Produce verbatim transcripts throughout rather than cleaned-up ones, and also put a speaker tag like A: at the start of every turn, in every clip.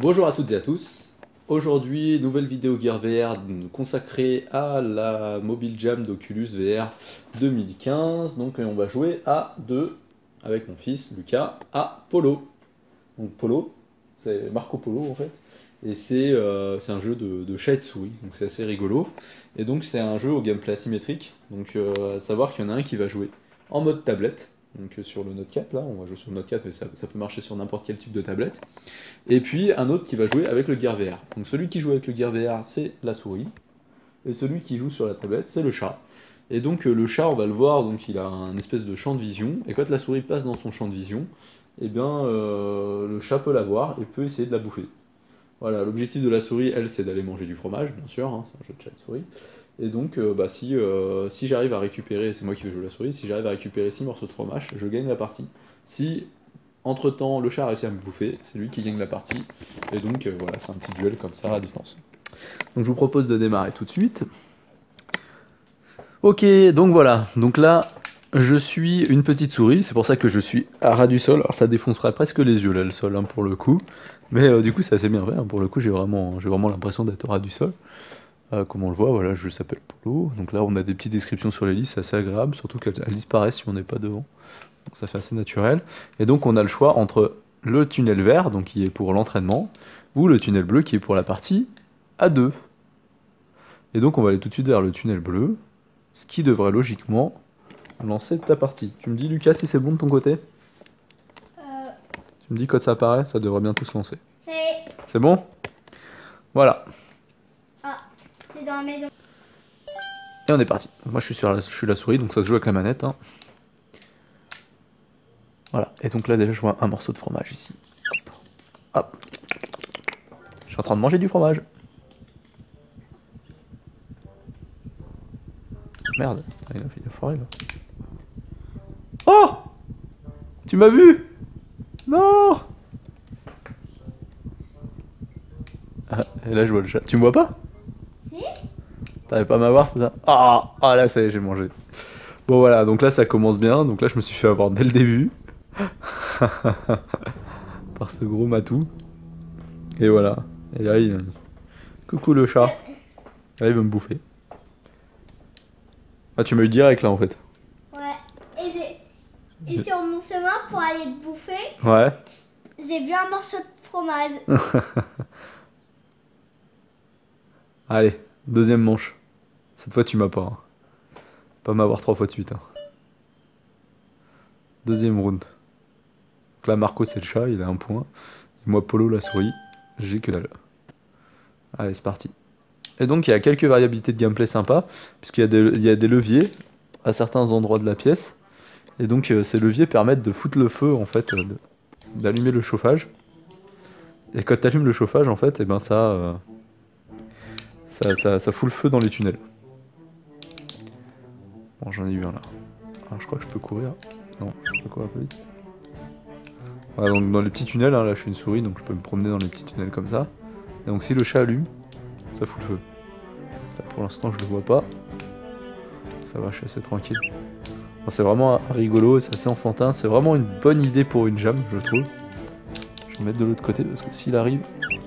A: Bonjour à toutes et à tous. Aujourd'hui, nouvelle vidéo Gear V R consacrée à la Mobile Jam d'Oculus V R deux mille quinze. Donc on va jouer à deux avec mon fils Lucas à Polo. Donc Polo, c'est Marco Polo en fait. Et c'est euh, c'est un jeu de, de chat et de souris, donc c'est assez rigolo. Et donc c'est un jeu au gameplay asymétrique. Donc euh, à savoir qu'il y en a un qui va jouer en mode tablette. Donc euh, sur le Note quatre là, on va jouer sur le Note quatre mais ça, ça peut marcher sur n'importe quel type de tablette. Et puis un autre qui va jouer avec le Gear V R. Donc celui qui joue avec le Gear V R, c'est la souris. Et celui qui joue sur la tablette, c'est le chat. Et donc euh, le chat, on va le voir, donc il a un espèce de champ de vision. Et quand la souris passe dans son champ de vision, eh bien euh, le chat peut la voir et peut essayer de la bouffer. Voilà, l'objectif de la souris, elle, c'est d'aller manger du fromage, bien sûr, hein, c'est un jeu de chat et de souris. Et donc, euh, bah, si, euh, si j'arrive à récupérer, c'est moi qui vais jouer la souris, si j'arrive à récupérer six morceaux de fromage, je gagne la partie. Si entre temps, le chat a réussi à me bouffer, c'est lui qui gagne la partie. Et donc euh, voilà, c'est un petit duel comme ça à distance. Donc je vous propose de démarrer tout de suite. Ok, donc voilà. Donc là, je suis une petite souris, c'est pour ça que je suis à ras du sol. Alors ça défoncerait presque les yeux là, le sol, hein, pour le coup. Mais euh, du coup, c'est assez bien vrai. Hein. Pour le coup, j'ai vraiment, j'ai vraiment l'impression d'être au ras du sol. Euh, comme on le voit, voilà, je s'appelle Polo. Donc là, on a des petites descriptions sur les listes, c'est assez agréable, surtout qu'elles disparaissent si on n'est pas devant. Donc ça fait assez naturel. Et donc on a le choix entre le tunnel vert, donc qui est pour l'entraînement, ou le tunnel bleu qui est pour la partie à deux. Et donc on va aller tout de suite vers le tunnel bleu, ce qui devrait logiquement lancer ta partie. Tu me dis Lucas si c'est bon de ton côté?
B: euh...
A: Tu me dis quand ça apparaît, ça devrait bientôt se lancer.
B: C'est...
A: C'est bon? Voilà.
B: Ah, c'est dans la maison.
A: Et on est parti. Moi je suis sur la, je suis la souris, donc ça se joue avec la manette. Hein. Voilà, et donc là déjà je vois un morceau de fromage ici. Hop. Je suis en train de manger du fromage. Merde, il a fait la forêt là. Oh! Tu m'as vu? Non! Ah, et là je vois le chat. Tu me vois pas?
B: Si?
A: T'arrives pas à m'avoir, c'est ça? Ah! Ah là ça y est, j'ai mangé. Bon voilà, donc là ça commence bien. Donc là je me suis fait avoir dès le début. Par ce gros matou. Et voilà. Et là il... Coucou le chat. Là il veut me bouffer. Ah tu m'as eu direct là en fait.
B: Ouais. Et, et sur mon chemin pour aller te bouffer,
A: Ouais.
B: j'ai vu un morceau de fromage.
A: Allez, deuxième manche. Cette fois tu m'as pas. Hein. Pas m'avoir trois fois de suite. Hein. Deuxième round. Donc là Marco c'est le chat, il a un point. Et moi Polo la souris, j'ai que dalle. Allez c'est parti. Et donc il y a quelques variabilités de gameplay sympas, puisqu'il y, a des, il y a des leviers à certains endroits de la pièce. Et donc euh, ces leviers permettent de foutre le feu en fait, euh, d'allumer le chauffage. Et quand tu allumes le chauffage en fait, et ben ça, euh, ça, ça, ça fout le feu dans les tunnels. Bon j'en ai eu un là. Alors je crois que je peux courir. Non, je peux courir un peu vite. Voilà, donc dans les petits tunnels, hein, là je suis une souris donc je peux me promener dans les petits tunnels comme ça. Et donc si le chat allume, ça fout le feu. Là, pour l'instant je le vois pas. Ça va, je suis assez tranquille. Bon, c'est vraiment rigolo, c'est assez enfantin. C'est vraiment une bonne idée pour une jam, je trouve. Je vais me mettre de l'autre côté parce que s'il arrive...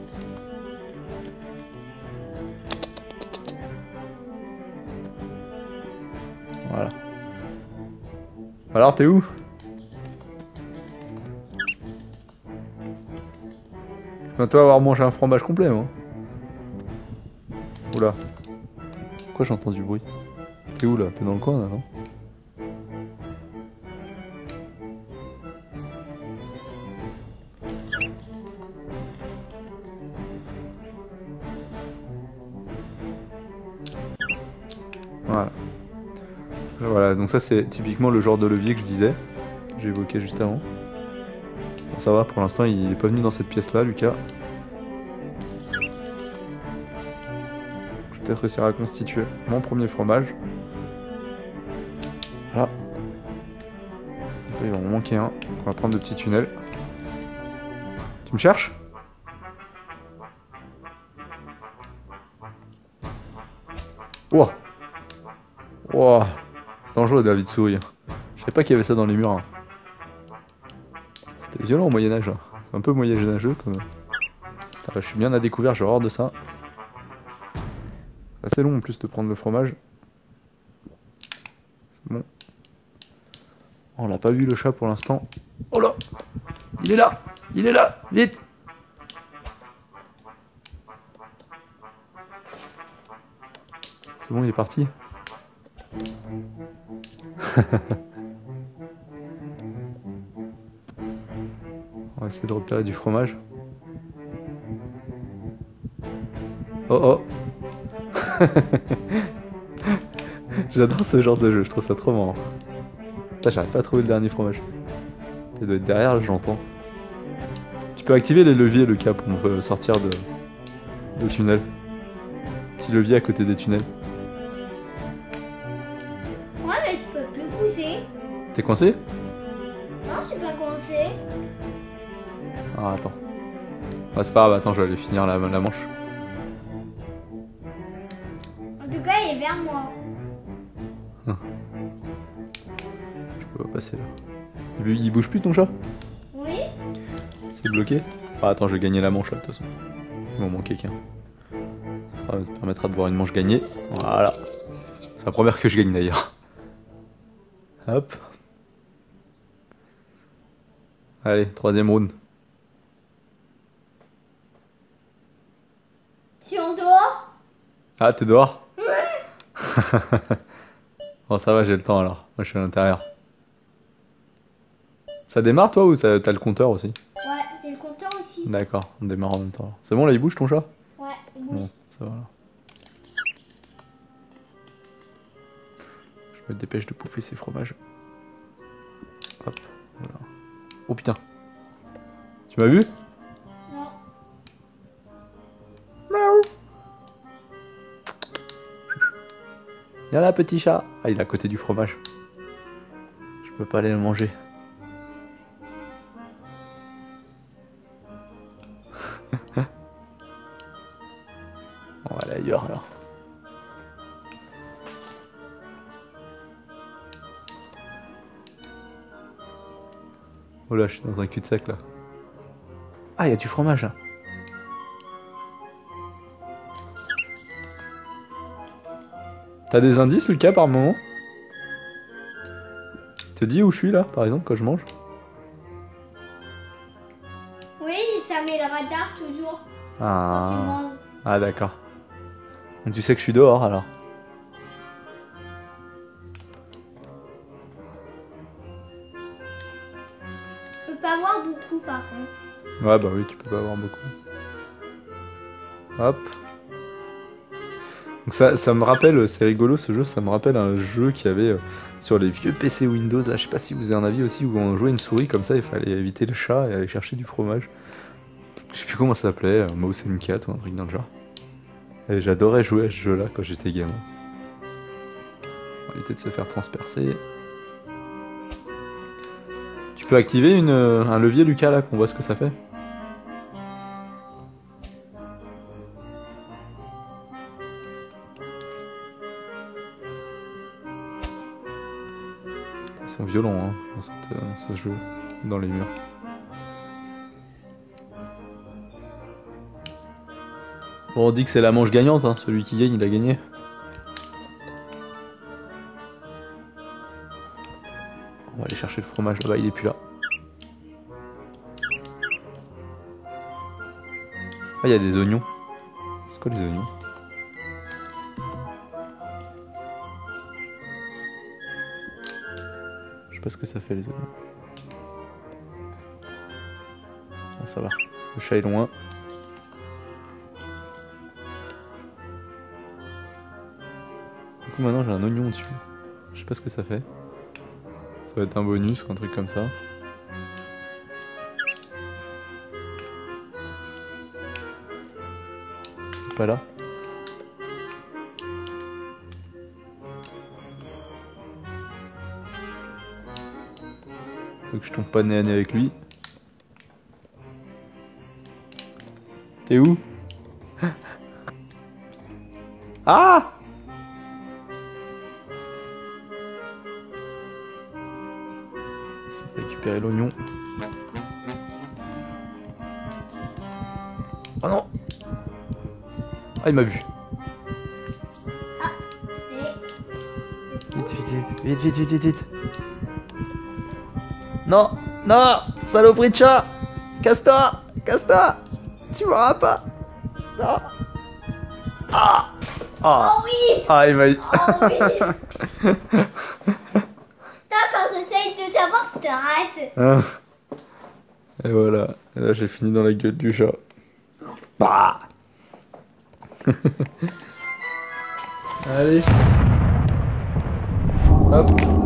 A: Voilà. Alors t'es où? Je viens toi avoir mangé un fromage complet, moi. Oula. Pourquoi j'entends du bruit? T'es où là? T'es dans le coin là, non? Voilà. Voilà, donc ça c'est typiquement le genre de levier que je disais, que j'ai évoqué juste avant. Bon, ça va, pour l'instant il est pas venu dans cette pièce là, Lucas. Je vais peut-être réussir à constituer mon premier fromage. Voilà. Là, il va m'en manquer un. On va prendre le petit tunnel. Tu me cherches? Wow. Wow. Dangereux David souris. Je savais pas qu'il y avait ça dans les murs. Hein. C'était violent au Moyen-Âge. C'est un peu moyenâgeux comme... Je suis bien à découvert, j'ai horreur de ça. C'est assez long en plus de prendre le fromage. C'est bon. Oh, on l'a pas vu le chat pour l'instant. Oh là! Il est là! Il est là! Vite! C'est bon, il est parti. On va essayer de repérer du fromage. Oh oh! J'adore ce genre de jeu, je trouve ça trop marrant. Là, j'arrive pas à trouver le dernier fromage. Il doit être derrière, là, je l'entends. Tu peux activer les leviers, le cap, pour me sortir de, de tunnel. Petit levier à côté des tunnels.
B: Ouais, mais je peux plus pousser.
A: T'es coincé?
B: Non, je suis pas coincé.
A: Ah, attends. Ah, c'est pas grave, attends, je vais aller finir la, la manche.
B: En tout cas, il est vers moi.
A: Hum. Je peux pas passer là. Il, il bouge plus ton chat?
B: Oui.
A: C'est bloqué? Ah, attends, je vais gagner la manche là, de toute façon. Il m'en manquait qu'un. Ça me permettra de voir une manche gagnée. Voilà. C'est la première que je gagne d'ailleurs. Hop. Allez, troisième round.
B: Je suis en dehors.
A: Ah, t'es dehors? Bon, ça va, j'ai le temps alors. Moi, je suis à l'intérieur. Ça démarre toi ou ça, t'as le compteur aussi?
B: Ouais, c'est le compteur aussi.
A: D'accord, on démarre en même temps. C'est bon là, il bouge ton chat?
B: Ouais, il bouge.
A: Bon, ça va là. Je me dépêche de bouffer ces fromages. Hop, voilà. Oh putain. Tu m'as vu?
B: Non.
A: Miaou. Viens là, petit chat. Ah, il est à côté du fromage. Je peux pas aller le manger. On va aller ailleurs alors. Oh là, je suis dans un cul-de-sac là. Ah, il y a du fromage là. T'as des indices, Lucas, par moment? Te dis où je suis là, par exemple, quand je mange?
B: Oui, ça met le radar toujours quand tu
A: Ah,
B: manges.
A: ah d'accord. Donc tu sais que je suis dehors alors.
B: Je peux pas voir beaucoup par contre.
A: Ouais, bah oui, tu peux pas avoir beaucoup. Hop. Donc ça, ça me rappelle, c'est rigolo ce jeu, ça me rappelle un jeu qu'il y avait euh, sur les vieux P C Windows, là, je sais pas si vous avez un avis aussi, où on jouait une souris comme ça, il fallait éviter le chat et aller chercher du fromage. Je sais plus comment ça s'appelait, euh, Mouse and Cat ou un truc dans le genre. Et j'adorais jouer à ce jeu-là quand j'étais gamin. On va éviter de se faire transpercer. Tu peux activer une, euh, un levier, Lucas, là, qu'on voit ce que ça fait? Ils sont violents, hein, dans cette, euh, ce jeu, dans les murs. Bon, on dit que c'est la manche gagnante, hein. Celui qui gagne, il a gagné. On va aller chercher le fromage là-bas, il est plus là. Ah, il y a des oignons. C'est quoi les oignons? Je sais pas ce que ça fait les oignons. Bon, ça va. Le chat est loin. Du coup maintenant j'ai un oignon dessus. Je sais pas ce que ça fait. Ça va être un bonus ou un truc comme ça. Pas là. Faut que je tombe pas nez à nez avec lui. T'es où? Ah! Récupérer l'oignon. Oh non. Ah, il m'a vu.
B: Ah, c'est...
A: Vite, vite, vite, vite, vite, vite, vite, vite. Non, non, saloperie de chat. Casse-toi, casse-toi. Tu m'auras pas. Non. Ah. Ah.
B: Oh oui.
A: Ah, il m'a eu.
B: Oh oui. Toi, quand j'essaye de t'avoir, je te rate.
A: Ah. Et voilà. Et là, j'ai fini dans la gueule du chat. Bah. Allez. Hop.